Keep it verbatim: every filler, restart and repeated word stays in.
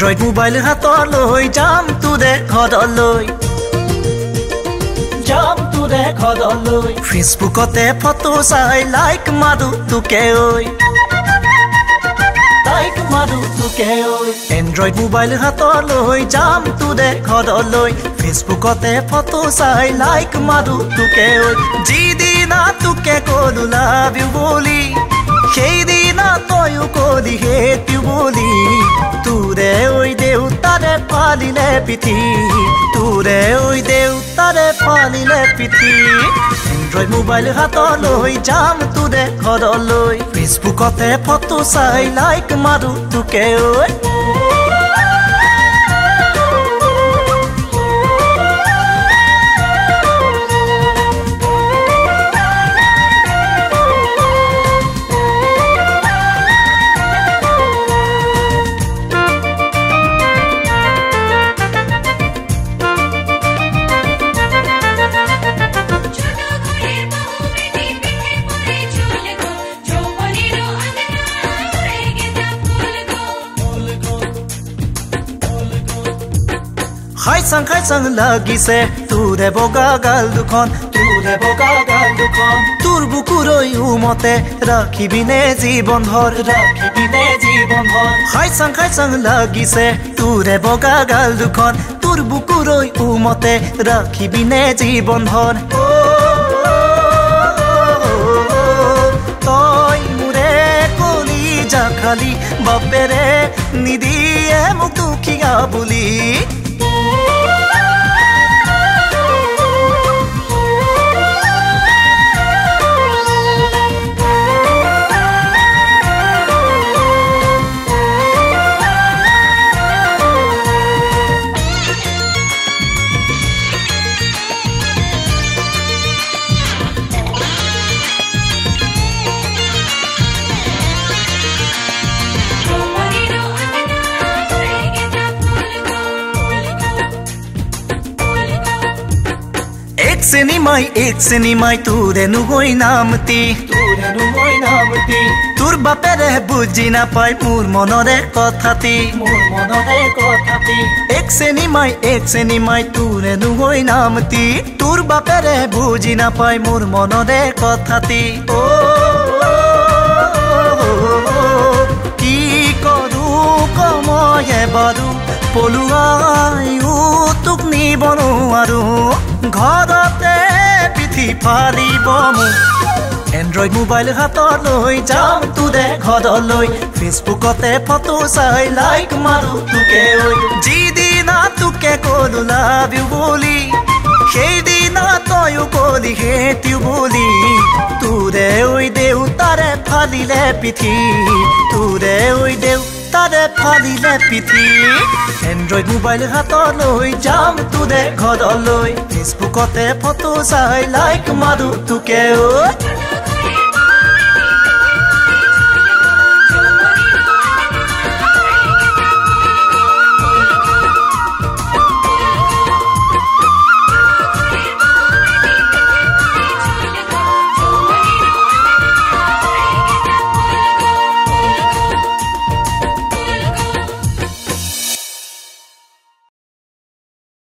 Android mobile হাতলৈ যাম তোৰে ঘৰলৈ যাম তোৰে ঘৰলৈ ফেচবুকতে ফটো চাই লাইক মাৰো তোকে ঐ লাইক মাৰো তোকে ঐ এন্ড্ৰইড মোবাইল হাতলৈ যাম তোৰে ঘৰলৈ ফেচবুকতে ফটো চাই লাইক মাৰো তোকে ঐ যিদিনা তোকে কলো লাভ ইউ বুলি সেইদিনা তয়ো কলি হেতু বুলি তোৰে ঐ দেউতাৰে ফালিলে পিঠি তোৰে ঐ দেউতাৰে ফালিলে পিঠি এন্ড্ৰইড মোবাইল হাতলৈ যাম তোৰে ঘৰলৈ ফেচবুকতে ফটো চাই লাইক মাৰো তোকে ঐ খাইছাং খাইছাং লাগিছে তোৰে বগা গাল দুখন তোৰে বগা গাল দুখন তোৰ বুকুৰৈ উমতে ৰাখিবিনে জীৱন ভৰ ৰাখিবিনে জীৱন ভৰ খাইছাং খাইছাং লাগিছে তোৰে বগা গাল দুখন তোৰ বুকুৰৈ উমতে ৰাখিবিনে জীৱন ভৰ তই মোৰে কলিজা খালি বাপেৰে নিদিয়ে মোক দুখীয়া বুলি सिनेमाई एक सिनेमाई तोरे नुगोई नामती तोरे नुगोई नामती তোর বাপেরে বুঝি না পাই মোর মনরে কথাতি মোর মনরে কথাতি এক সিনেমাই এক সিনেমাই তোরে নুগোই নামতি তোর বাপেরে বুঝি না পাই মোর মনরে কথাতি ও কি করু কময়ে বারু পলুৱাইও তোক নিব নোৱাৰো ঘৰতে পিঠি ফালিব মোক এন্ড্ৰইড মোবাইল হাতলৈ যাম তোৰে ঘৰলৈ ফেচবুকতে ফটো চাই লাইক মাৰো তোকে ঐ যিদিনা তোকে কলো লাভ ইউ বুলি সেইদিনা তয়ো কলি হেতু বুলি তোৰে ঐ দেউতাৰে ফালিলে পিঠি তোৰে ঐ দেউ তাৰে ফালিলে পিঠি এন্ড্ৰইড মোবাইল হাতলৈ যাম তোৰে ঘৰলৈ ফেচবুকতে ফটো চাই লাইক মাৰো তোকে ঐ